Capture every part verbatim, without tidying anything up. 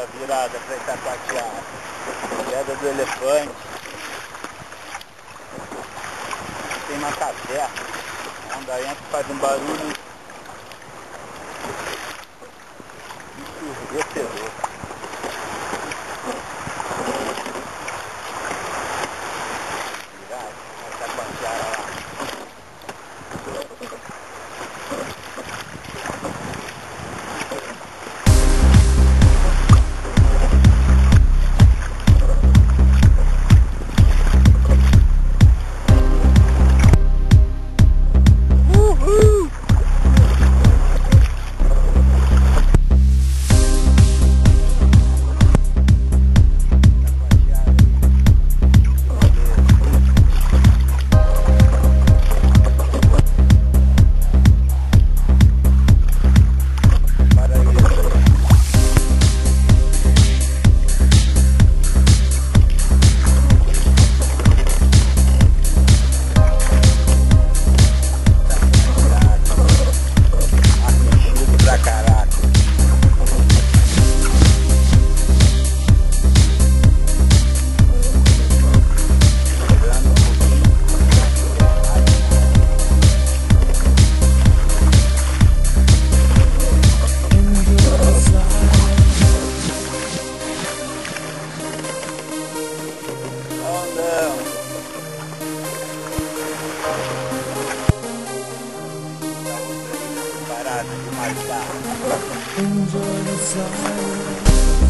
a virada para Itacoatiara. Queda do elefante. Tem uma caverna. Anda entra, faz um barulho ensurdecedor. Virada, Itacoatiara lá. De marcar. Enjoy the silence.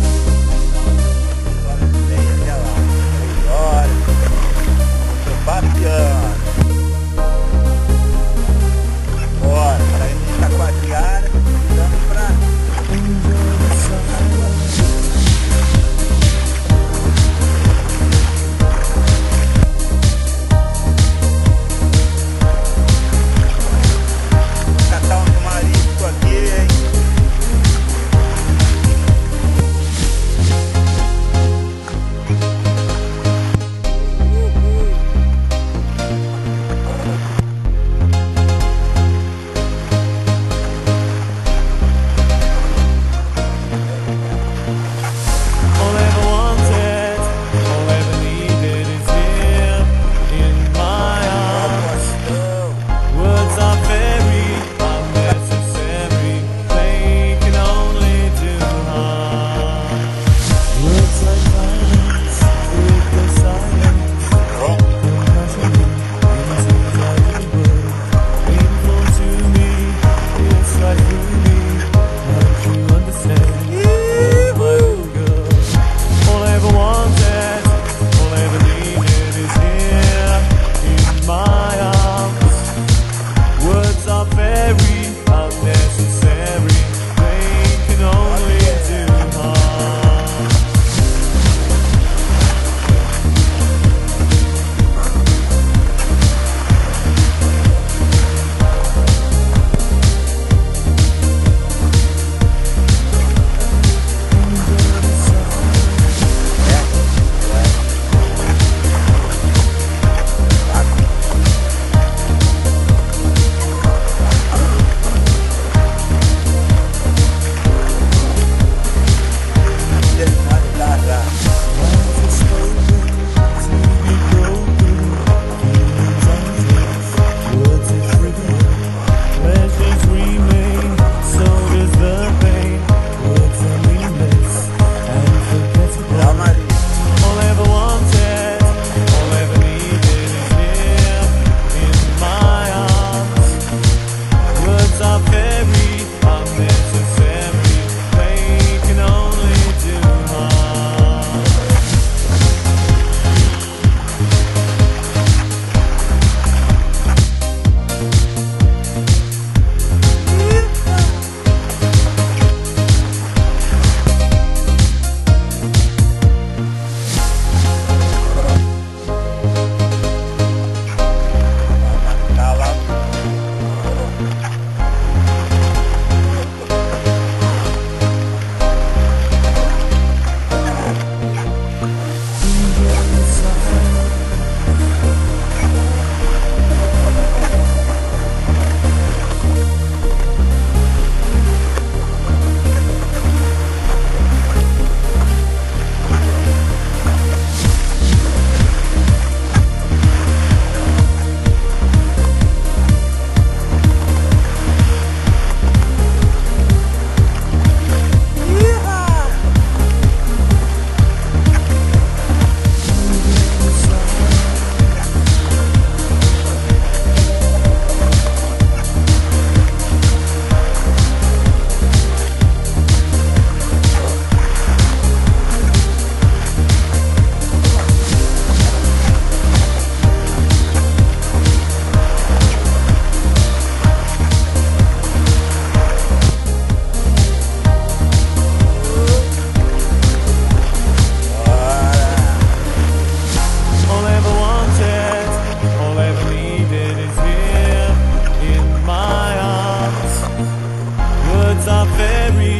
Até lá, três horas. Tô passeando. Bora, para ir em Itacoatiara, vamos pra Enjoy the silence. Catar um marisco aqui, hein?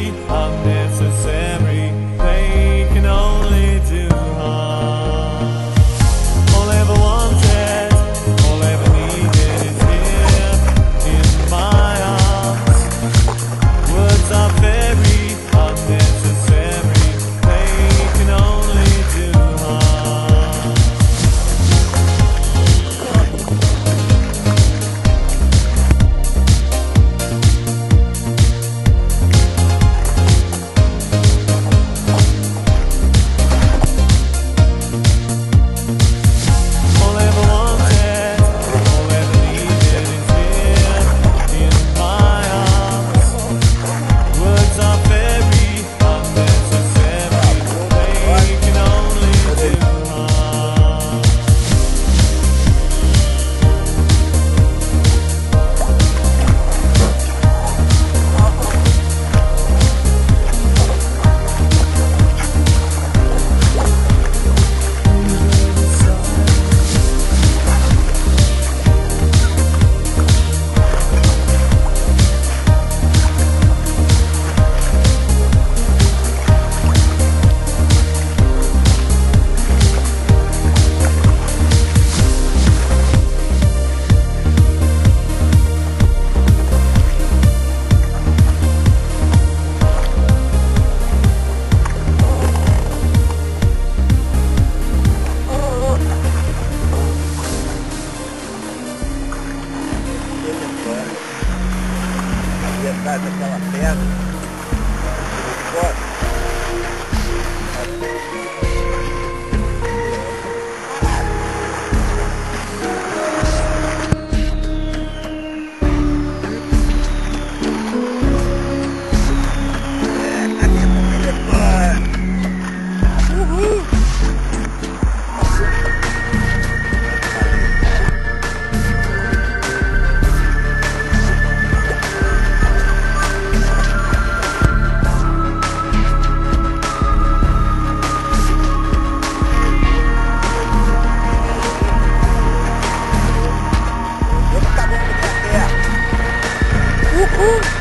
very unnecessary. They can only do harm. All I ever wanted, all I ever needed is here in my arms. Words are very unnecessary. They can only do harm. All I ever wanted, all I ever needed is here in my arms. Words are very unnecessary. They can only do harm. Ali atrás daquela pedra. Forte. Uhul!